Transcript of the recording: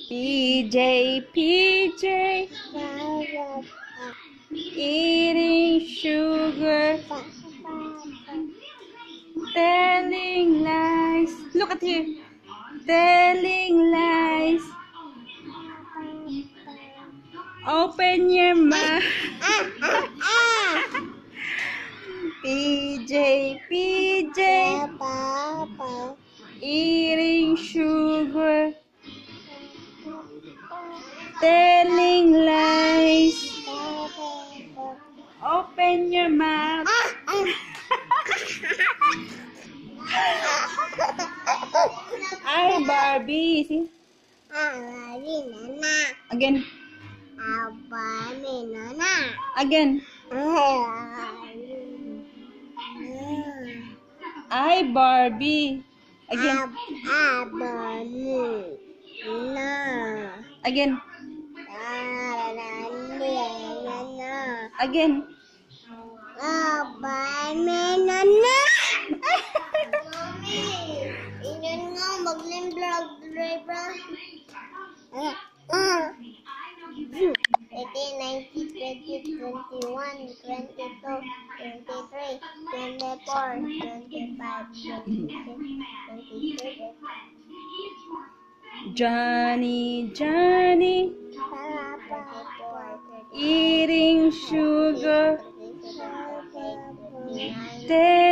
PJ, PJ, eating sugar, telling lies. Look at here. Telling lies. Open your mouth. PJ, PJ, eating sugar, telling lies. Open your mouth. Ay, Barbie. See? Again. Again. Ay, Barbie. Again. Again. Again. Johnny, Johnny, eating sugar,